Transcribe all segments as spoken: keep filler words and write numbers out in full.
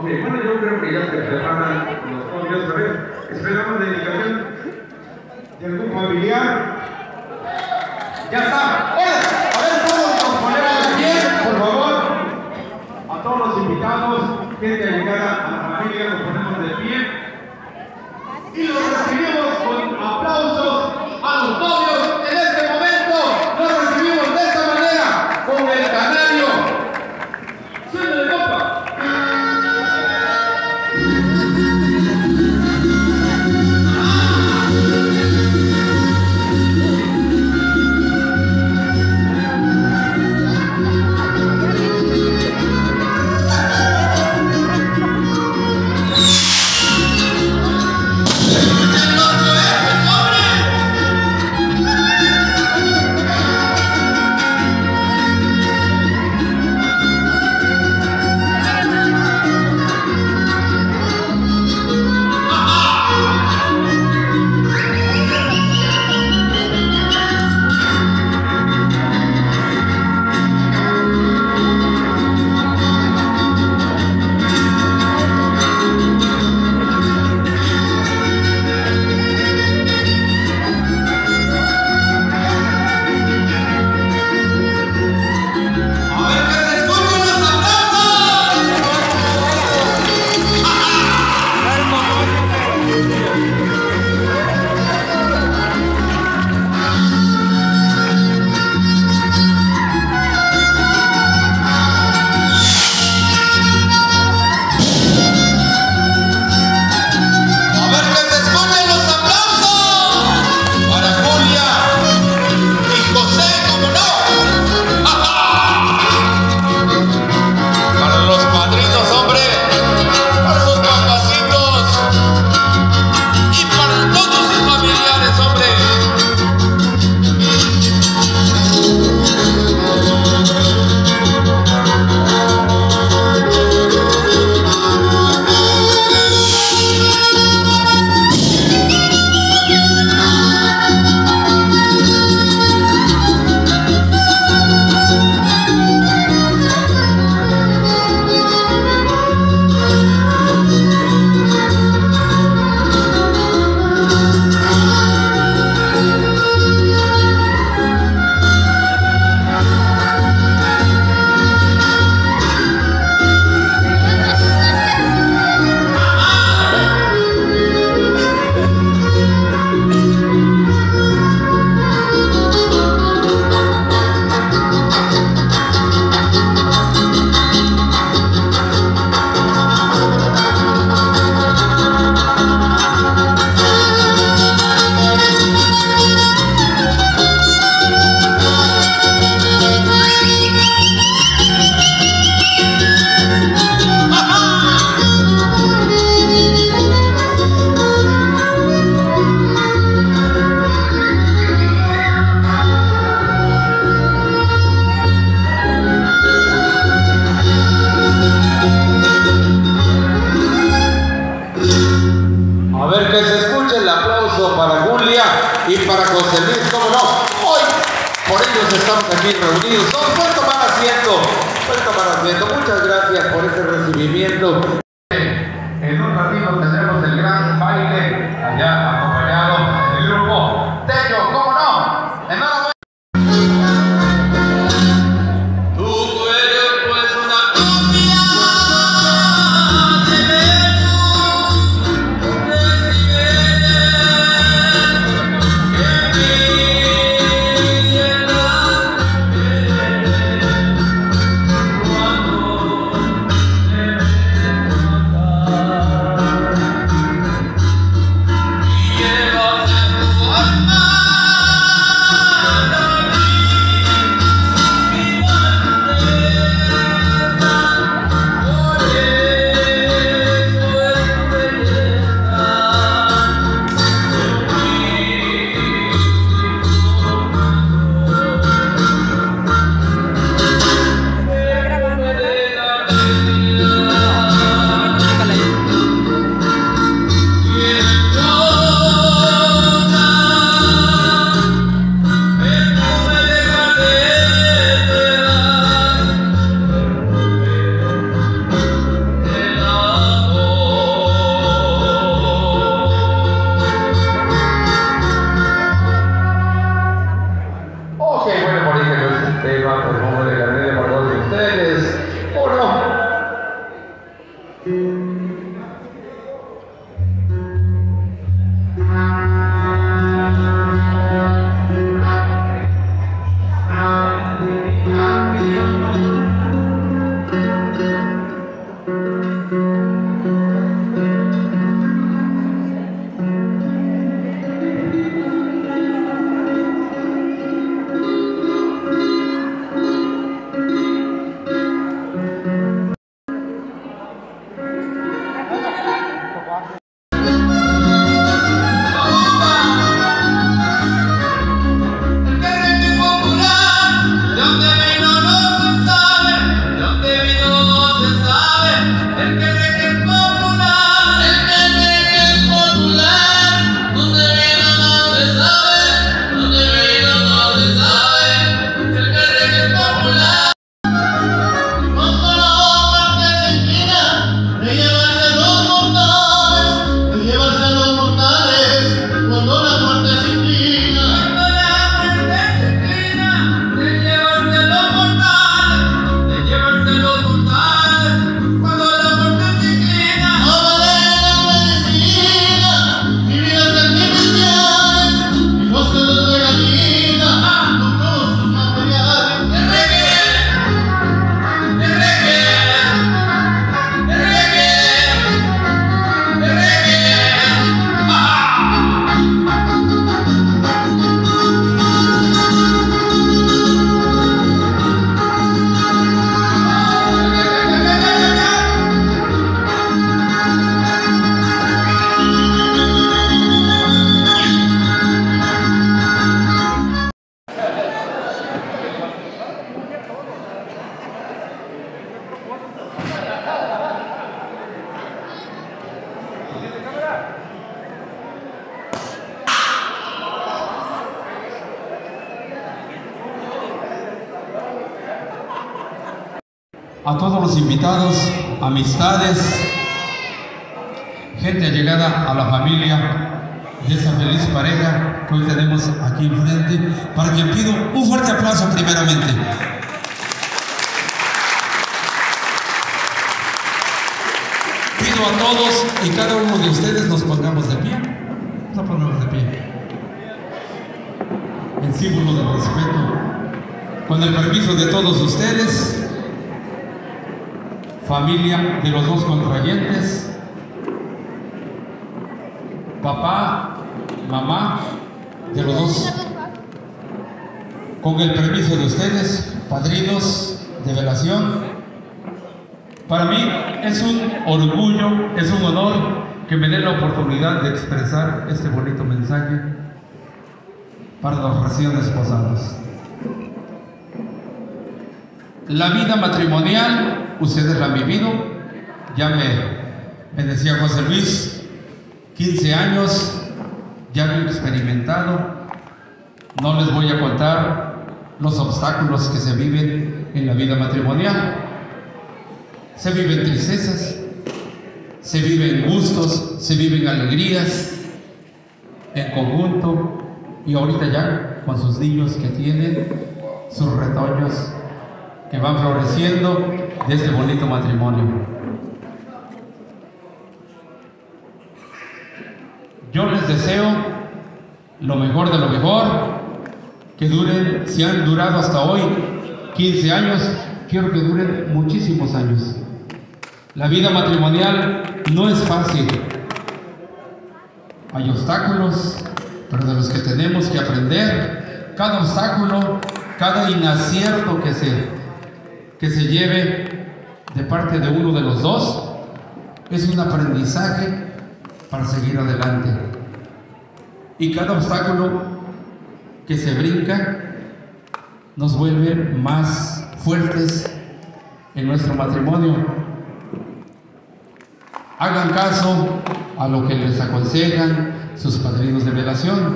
Ok, bueno, yo creo que ya se preparan los novios. A ver, esperamos la indicación de algún familiar. Ya está. ¡Hola! A ver, todos nos ponemos de pie, por favor. A todos los invitados, gente allegada a la familia, nos ponemos de pie. Y los recibimos con aplausos a los novios. En este momento los recibimos de esta manera, con el canario. ¡Suéltale, compa! Y para José Luis, cómo no, hoy por ellos estamos aquí reunidos. No, pueden tomar asiento, pueden tomar asiento. Muchas gracias por este recibimiento. En un ratito tendremos el gran baile allá acompañado del grupo Tello, cómo no. Enhorabuena. Yeah. tema, por favor, de Gabriela para todos ustedes. ¡Uno! A todos los invitados, amistades, gente allegada a la familia de esa feliz pareja que hoy tenemos aquí enfrente, para quien pido un fuerte aplauso primeramente. Pido a todos y cada uno de ustedes nos pongamos de pie, nos pongamos de pie, en símbolo de respeto, con el permiso de todos ustedes. Familia de los dos contrayentes, papá, mamá de los dos, con el permiso de ustedes, padrinos de velación. Para mí es un orgullo, es un honor que me den la oportunidad de expresar este bonito mensaje para los recién esposados. La vida matrimonial, ustedes la han vivido, ya me, me decía José Luis, quince años, ya lo he experimentado. No les voy a contar los obstáculos que se viven en la vida matrimonial. Se viven tristezas, se viven gustos, se viven alegrías en conjunto, y ahorita ya con sus niños que tienen, sus retoños que van floreciendo de este bonito matrimonio. Yo les deseo lo mejor de lo mejor, que duren, si han durado hasta hoy quince años, quiero que duren muchísimos años. La vida matrimonial no es fácil, hay obstáculos, pero de los que tenemos que aprender. Cada obstáculo, cada inacierto que se que se lleve de parte de uno de los dos es un aprendizaje para seguir adelante, y cada obstáculo que se brinca nos vuelve más fuertes en nuestro matrimonio. Hagan caso a lo que les aconsejan sus padrinos de velación,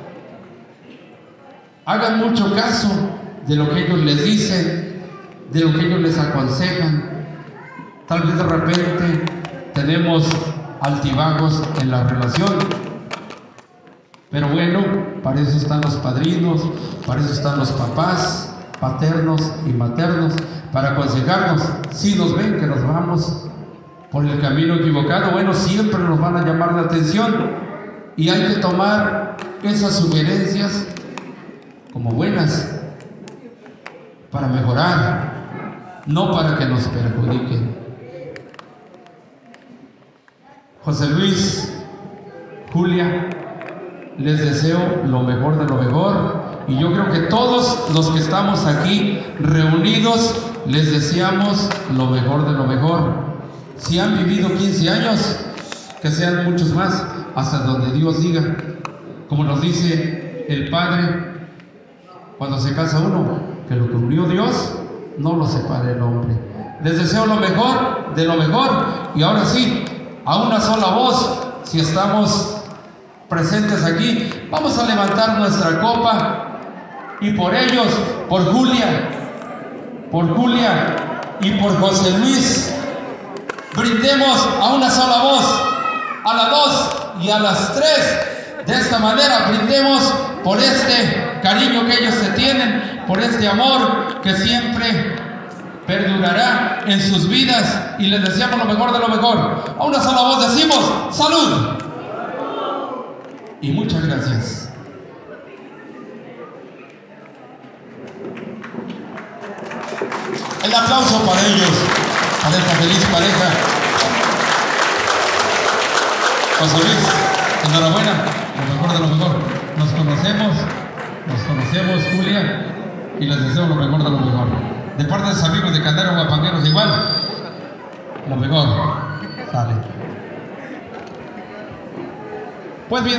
hagan mucho caso de lo que ellos les dicen, de lo que ellos les aconsejan. Tal vez de repente tenemos altibajos en la relación, pero bueno, para eso están los padrinos, para eso están los papás, paternos y maternos para aconsejarnos. Si nos ven que nos vamos por el camino equivocado, bueno, siempre nos van a llamar la atención y hay que tomar esas sugerencias como buenas para mejorar, no para que nos perjudiquen. José Luis, Julia, les deseo lo mejor de lo mejor, y yo creo que todos los que estamos aquí reunidos les deseamos lo mejor de lo mejor. Si han vivido quince años, que sean muchos más, hasta donde Dios diga. Como nos dice el Padre cuando se casa uno, que lo que unió Dios no lo separe el hombre. Les deseo lo mejor de lo mejor, y ahora sí, a una sola voz, si estamos presentes aquí, vamos a levantar nuestra copa, y por ellos, por Julia, por Julia y por José Luis, brindemos a una sola voz, a las dos y a las tres. De esta manera brindemos por este cariño que ellos se tienen, por este amor que siempre perdurará en sus vidas, y les deseamos lo mejor de lo mejor. A una sola voz decimos: ¡salud! Y muchas gracias. El aplauso para ellos, para esta feliz pareja. José Luis, enhorabuena, lo mejor de lo mejor. Nos conocemos, nos conocemos, Julia, y les deseo lo mejor de lo mejor. De parte de sus amigos de Calderos Guapangueros, igual, lo mejor. Sale. Pues bien.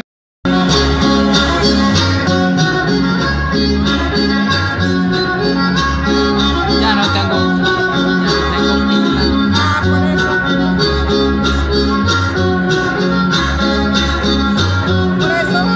Ya no tengo, tengo pila. Ah, por eso. Por eso.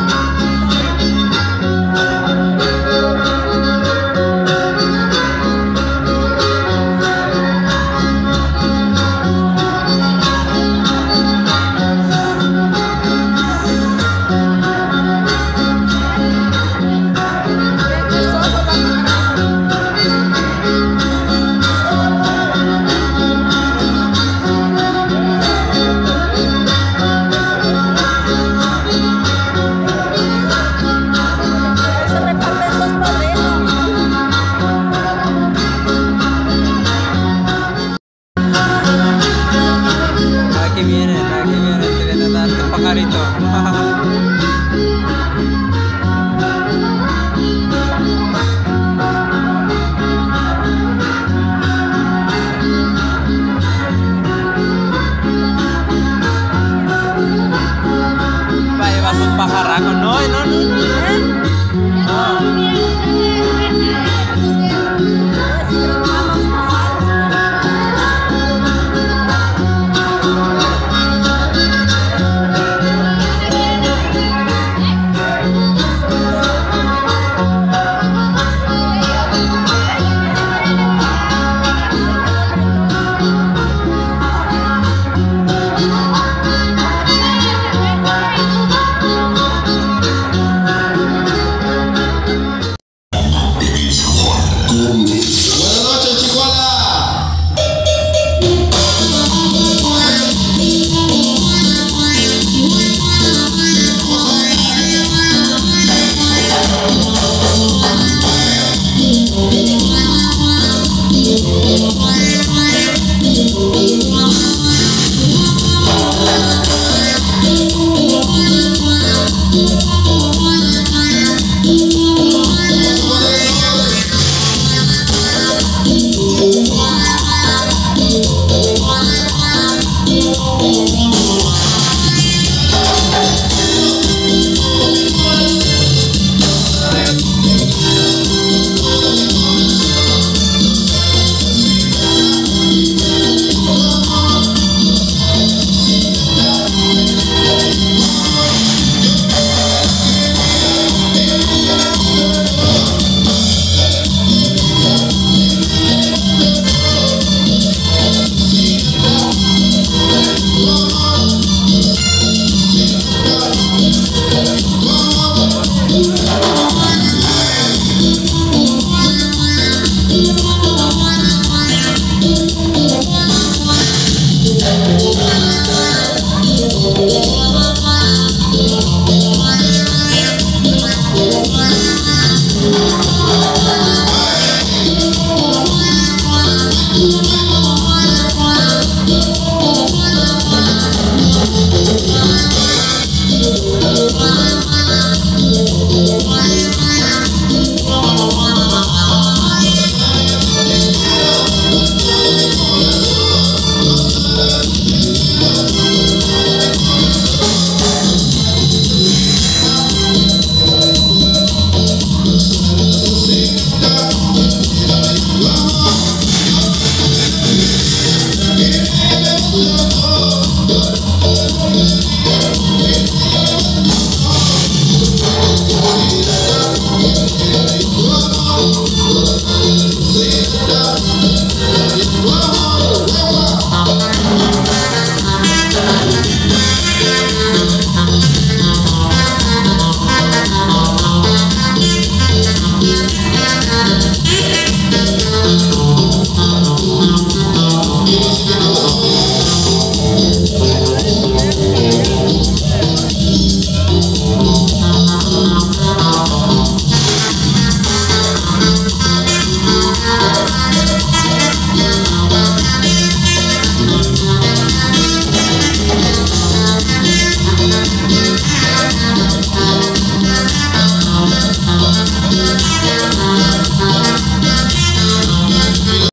Aquí viene, aquí viene, te viene a dar tu pajarito. Va a llevar sus pajarracos. No, no, no, no. Bye.